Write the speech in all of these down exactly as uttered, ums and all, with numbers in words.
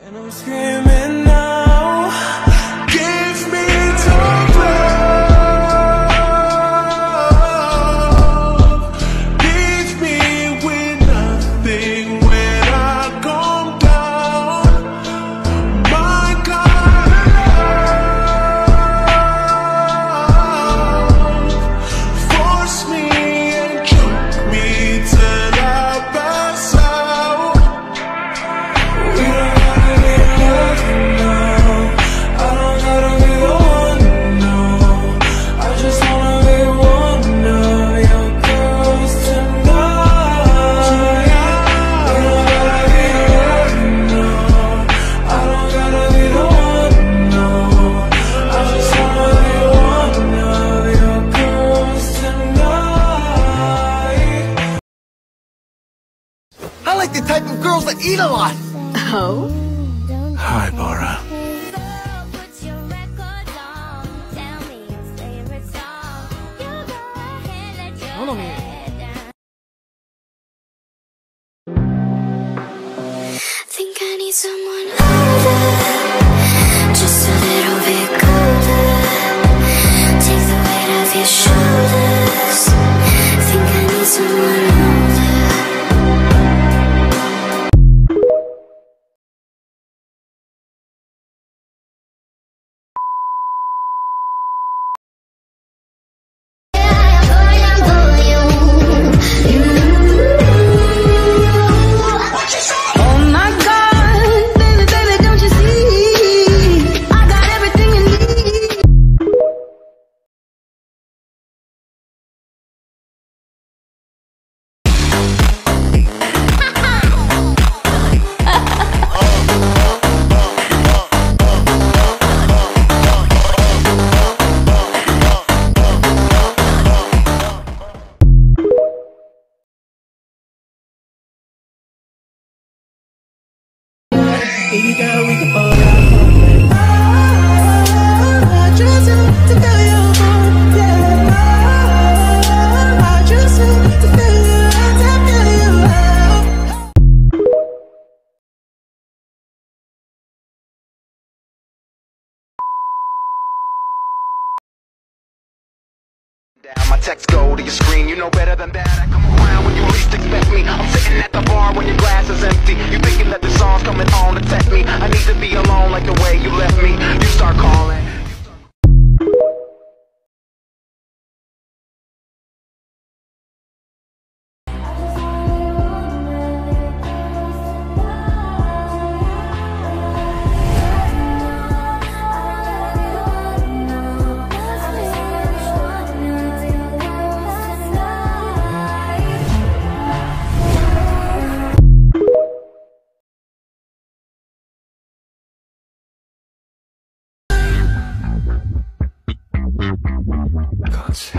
And I'm screaming now, give me time love. Leave me with nothing when I come down. My God, force me and choke me till I pass out. We don't I like the type of girls that eat a lot. Oh? Haibara. Nanami. Think I need someone older, just a little bit colder. Take the weight off your shoulders. Think I need someone older. Baby girl, we can fall out. I just want to feel your heart, yeah. I just want to feel you, to feel you out. Down, my texts go to your screen, you know better than that. I come around when you least expect me. I'm sitting at the bar when your glass is empty. You thinking that the song's coming on to test me. I need to be alone like the way you left me. You start calling. Can't see.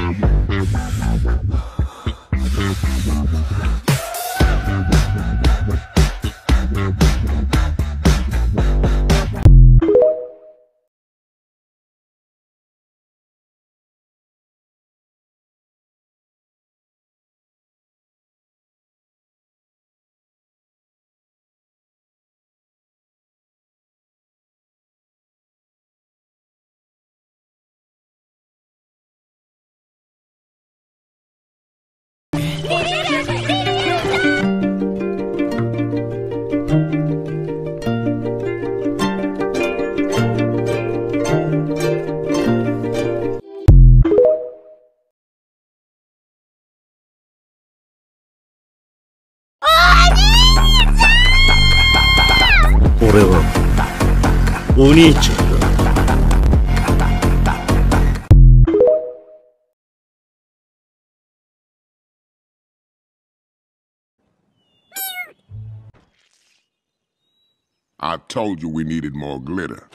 I told you we needed more glitter.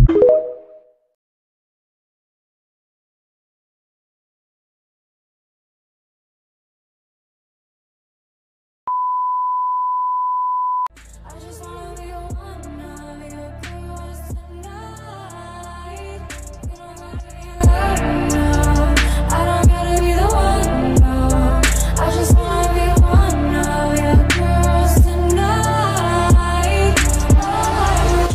I just wanna be one of your girls tonight. You don't gotta be alone, no. I don't gotta be the one, no. I just wanna be one of your girls tonight. Oh,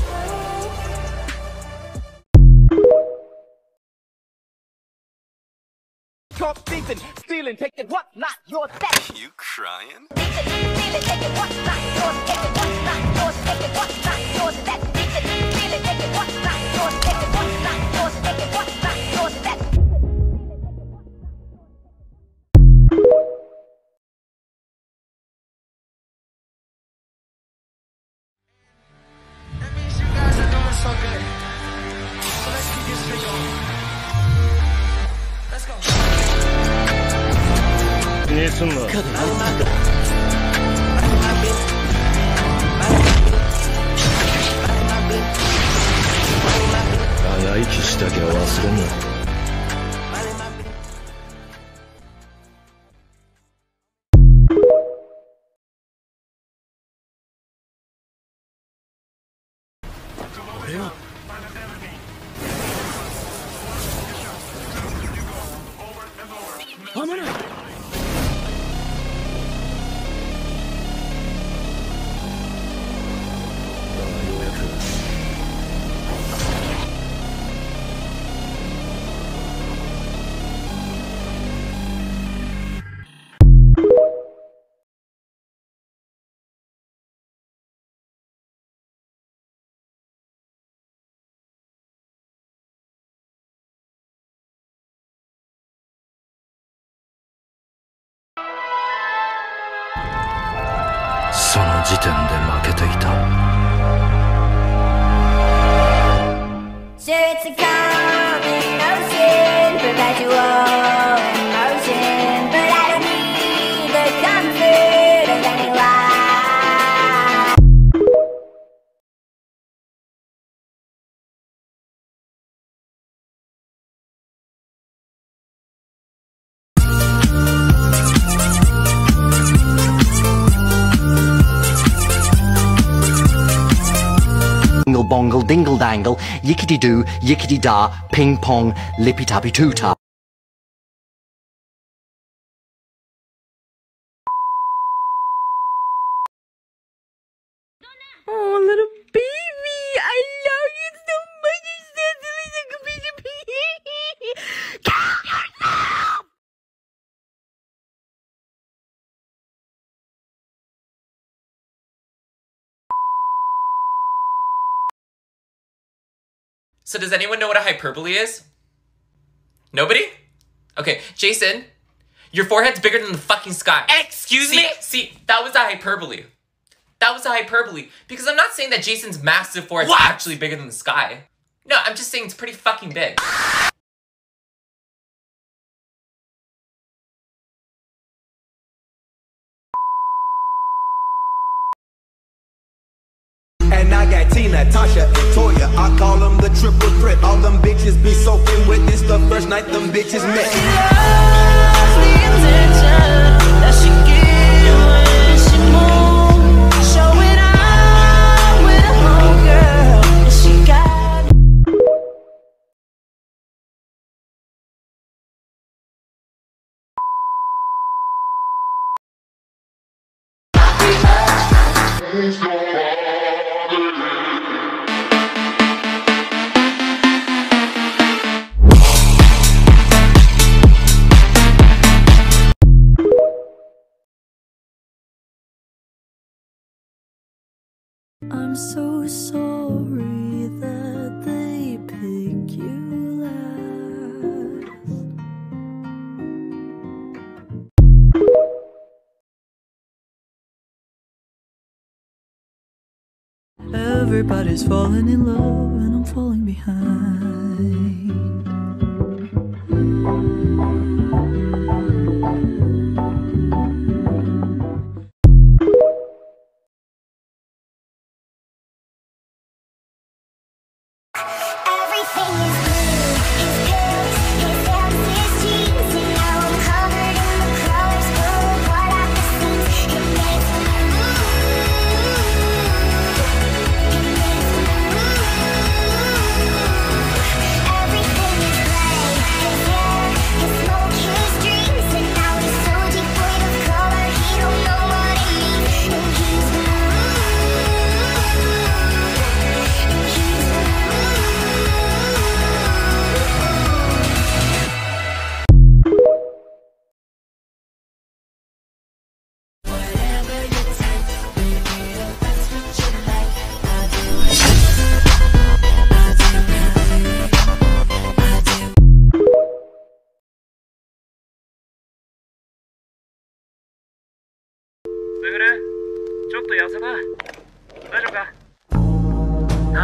Stop thieving, stealing, taking what's not yours. That You crying? Stealing, taking what's not yours, taking what's not yours, taking what's not yours. That's stealing, stealing, taking what's not yours, taking what's not yours, taking what's not yours. That's That means you guys are doing so good. So let's keep this thing going. Let's go. ねすんな 長生きしたきゃ忘れんな その時点で負けていた Sure, it's a common notion, perpetual emotion, but I don't need the comfort of any lie. Dingle bongle dingle dangle, yickety doo, yickety da, ping pong, lippy tappy too ta. Oh, little baby, I love you so much. It's so delicious. Calm yourself. So does anyone know what a hyperbole is? Nobody? Okay, Jason, your forehead's bigger than the fucking sky. Excuse see, me? See, that was a hyperbole. That was a hyperbole. Because I'm not saying that Jason's massive forehead's what? actually bigger than the sky. No, I'm just saying it's pretty fucking big. And I got Tina, Tasha, and Toya. I call them the triple threat. All them bitches be soaking wet. This the first night them bitches met. I'm so sorry that they pick you last. Everybody's falling in love and I'm falling behind. everything is blue. His pills, his hands, his jeans, and now I'm covered in the colors, pulling blood out the seams. It makes me move. It makes me move.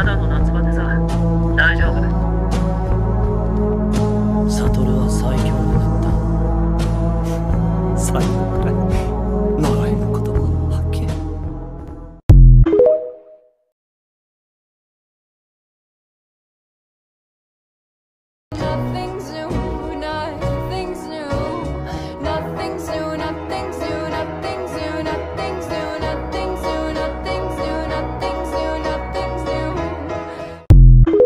まだの夏場でさ、大丈夫。 サトルは最強になった。最後くらい習いの言葉を発見。 Nothing's new, nothing's new, nothing's new, nothing's new, nothing's new, nothing's new, nothing's new, nothing's new, nothing's new, nothing's new.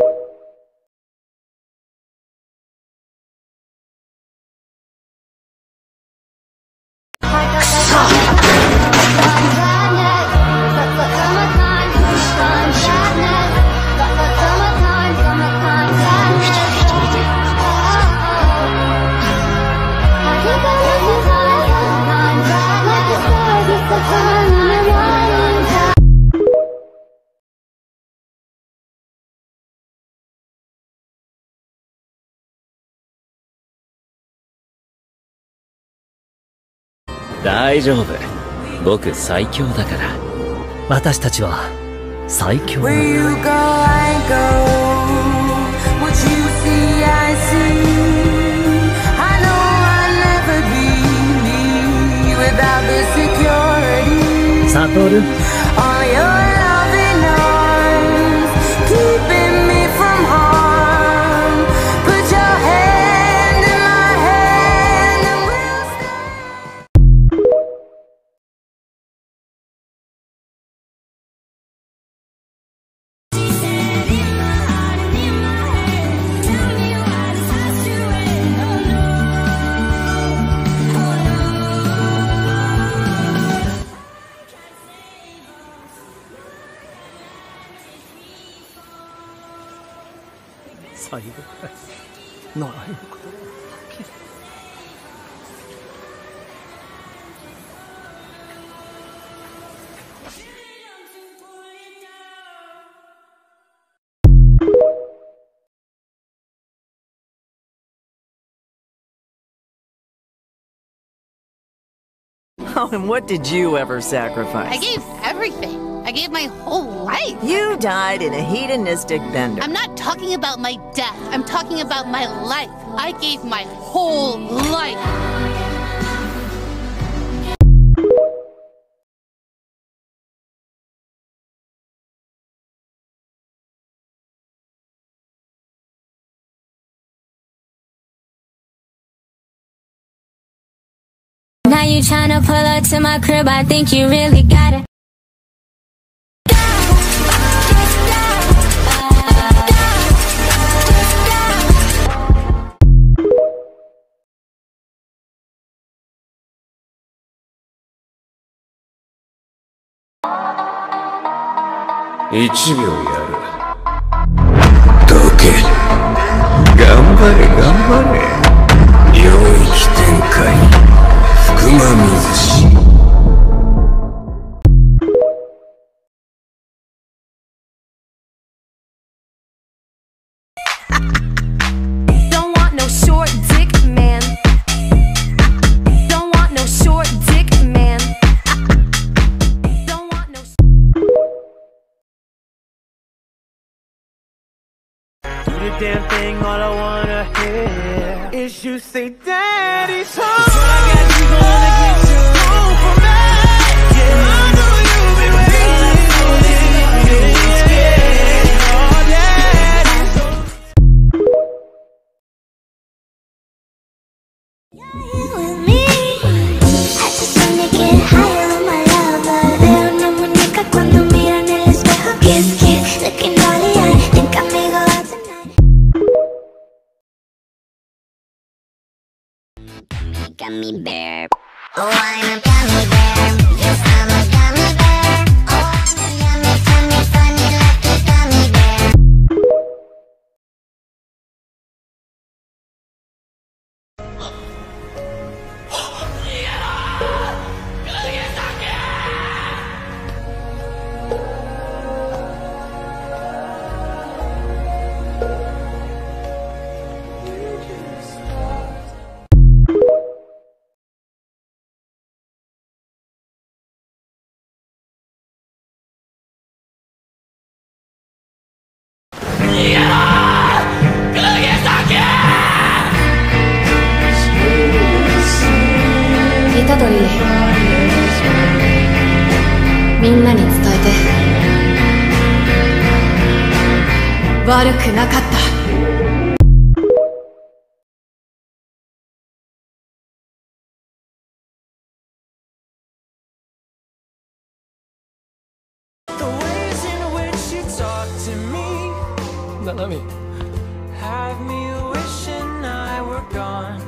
"大丈夫。僕最強だから。私たちは最強だ。 Where you go, I go. What you see, I see. I know I'll never be without the security. サトル。 All your loving arms, keeping me from harm. Put your hand in my hand and we'll stay. "最後くらい習いの言葉を発見。 Oh, and what did you ever sacrifice? I gave everything. I gave my whole life. You died in a hedonistic bender. I'm not talking about my death. I'm talking about my life. I gave my whole life. Now you tryna pull up to my crib, I think you really got it. "一秒やる。どけ。頑張れ頑張れ。領域展開。福間水し。" Don't want no short dick man. Don't want no short dick man. Don't want no. Do the damn thing, all I wanna hear is you say, Daddy's home. Gummy bear. Oh, I'm a gummy bear. Yes, I'm a gummy bear. Oh, I'm a yummy, tummy, funny, lucky gummy bear. といい。みんなに伝えて。悪くなかった。 Nanami. Have me wishing I were gone.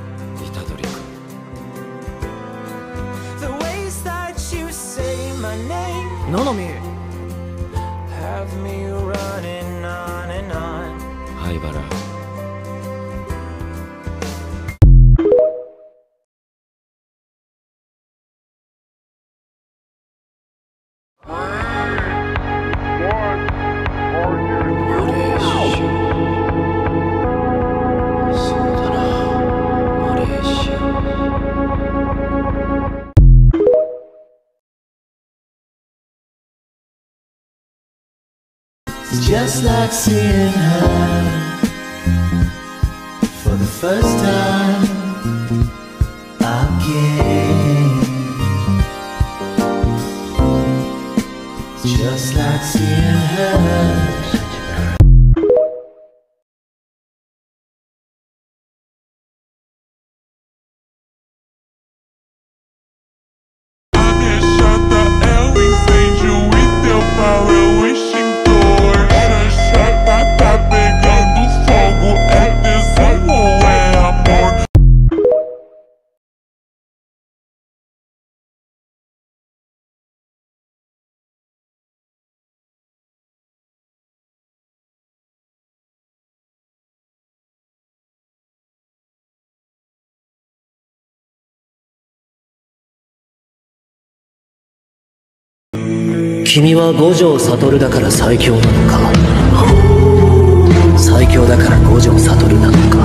The ways that you say my name, Nanami. have me running on and on. Haibara. It's just like seeing her for the first time again. It's just like seeing her. 君は五条悟だから最強なのか、最強だから五条悟なのか。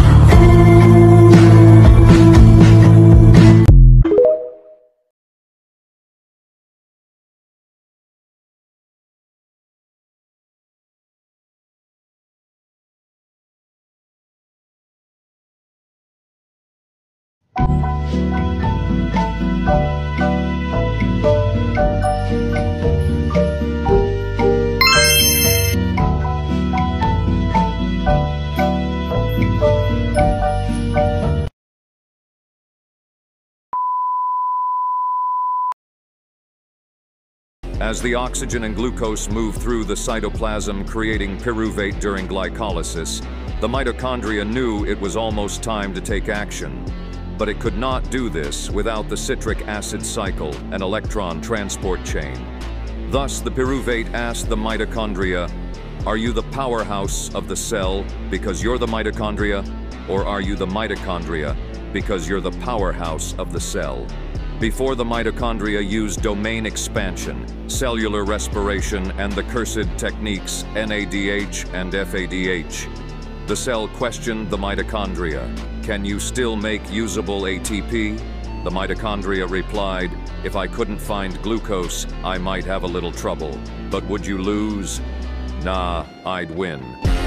As the oxygen and glucose move through the cytoplasm, creating pyruvate during glycolysis, the mitochondria knew it was almost time to take action. But it could not do this without the citric acid cycle and electron transport chain. Thus, the pyruvate asked the mitochondria, "Are you the powerhouse of the cell because you're the mitochondria, or are you the mitochondria because you're the powerhouse of the cell?" Before the mitochondria used domain expansion, cellular respiration, and the cursed techniques N A D H and F A D H. The cell questioned the mitochondria, "Can you still make usable A T P?" The mitochondria replied, "If I couldn't find glucose, I might have a little trouble. But would you lose? Nah, I'd win."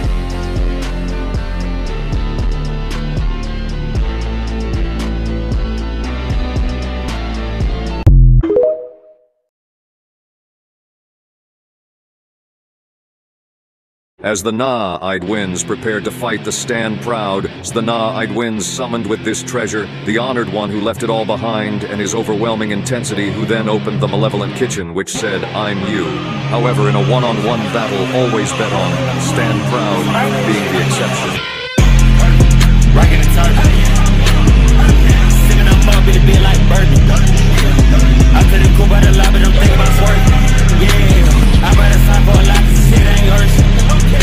As the Na-eyed winds prepared to fight the Stand Proud, the Na-eyed winds summoned with this treasure the honored one who left it all behind and his overwhelming intensity, who then opened the malevolent kitchen which said, "I'm you." However, in a one-on-one battle, always bet on Stand Proud being the exception. Rockin' the target. Singing up up in the bed like Birdie. I couldn't go by the lobby, I'm thinking about twerking. Yeah, I better sign for a lot, cause shit ain't yours.